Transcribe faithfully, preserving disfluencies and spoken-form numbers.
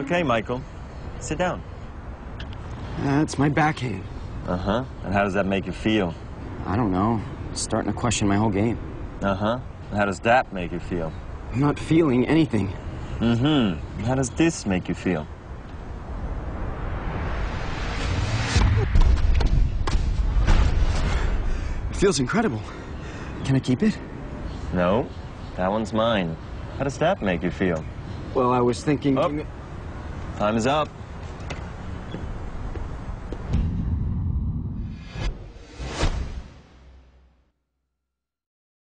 Okay, Michael. Sit down. That's my backhand. Uh-huh. And how does that make you feel? I don't know. Starting to question my whole game. Uh-huh. And how does that make you feel? I'm not feeling anything. Mm-hmm. And how does this make you feel? It feels incredible. Can I keep it? No. That one's mine. How does that make you feel? Well, I was thinking... Oh. Time is up.